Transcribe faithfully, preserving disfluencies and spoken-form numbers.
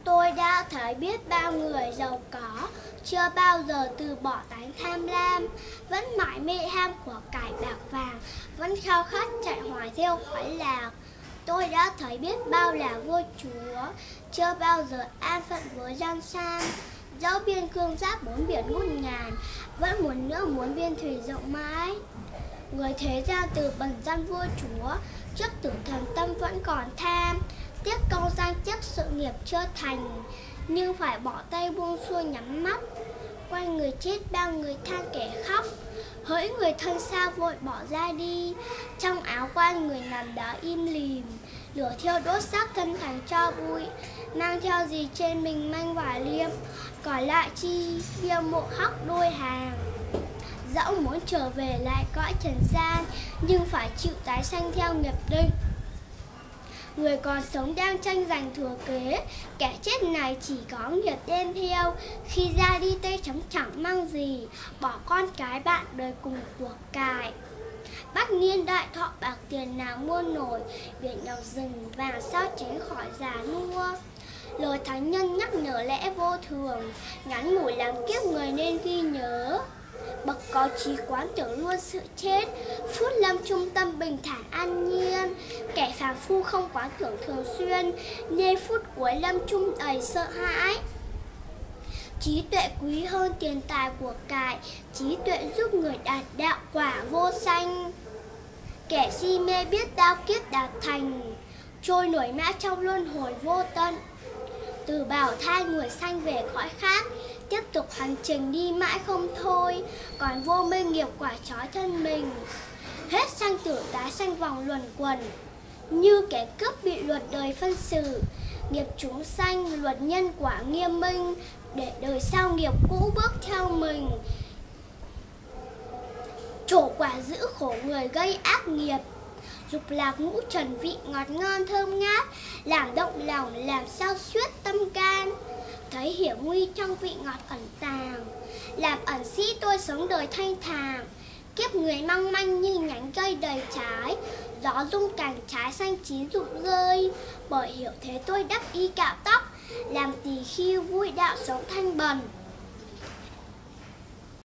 Tôi đã thấy biết bao người giàu có chưa bao giờ từ bỏ tánh tham lam, vẫn mãi mê ham của cải bạc vàng, vẫn khao khát chạy hoài theo khoái lạc. Tôi đã thấy biết bao là vua chúa chưa bao giờ an phận với gian san, dẫu biên cương giáp bốn biển ngút ngàn, vẫn muốn nữa muốn biên thủy rộng mãi. Người thế gian từ bần gian vua chúa, trước tử thần tâm vẫn còn tham, tiếc công danh tiếc sự nghiệp chưa thành, nhưng phải bỏ tay buông xuôi nhắm mắt. Quay người chết bao người than kẻ khóc, hỡi người thân xa vội bỏ ra đi, trong áo quan người nằm đó im lìm, lửa thiêu đốt xác thân thành tro bụi, mang theo gì trên mình manh và liêm, còn lại chi bia mộ khóc đôi hàng. Dẫu muốn trở về lại cõi trần gian, nhưng phải chịu tái sanh theo nghiệp định. Người còn sống đang tranh giành thừa kế, kẻ chết này chỉ có nghiệp đem theo, khi ra đi tay trống chẳng mang gì, bỏ con cái bạn đời cùng của cải. Bách niên đại thọ bạc tiền nào mua nổi, biển ngọc rừng vàng sao tránh khỏi già nua. Lời thánh nhân nhắc nhở lẽ vô thường, ngắn ngủi làm kiếp người nên ghi nhớ. Bậc có trí quán tưởng luôn sự chết, phút lâm trung tâm bình thản an nhiên. Kẻ phàm phu không quán tưởng thường xuyên, nên phút cuối lâm trung đầy sợ hãi. Trí tuệ quý hơn tiền tài của cải, trí tuệ giúp người đạt đạo quả vô sanh. Kẻ si mê biết đao kiếp đạt thành, trôi nổi mãi trong luân hồi vô tận. Từ bào thai người sanh về cõi khác, tiếp tục hành trình đi mãi không thôi, còn vô minh nghiệp quả trói thân mình. Hết sanh tử tái sanh vòng luẩn quẩn, như kẻ cướp bị luật đời phân xử. Nghiệp chúng sanh luật nhân quả nghiêm minh, để đời sau nghiệp cũ bước theo mình. Trổ quả giữ khổ người gây ác nghiệp, dục lạc ngũ trần vị ngọt ngon thơm ngát, làm động lòng làm sao xuyết tâm can. Thấy hiểm nguy trong vị ngọt ẩn tàng, làm ẩn sĩ tôi sống đời thanh thản. Kiếp người mong manh như nhánh cây đầy trái, gió rung cành trái xanh chín rụng rơi. Bởi hiểu thế tôi đắc y cạo tóc, làm tỳ khưu vui đạo sống thanh bần.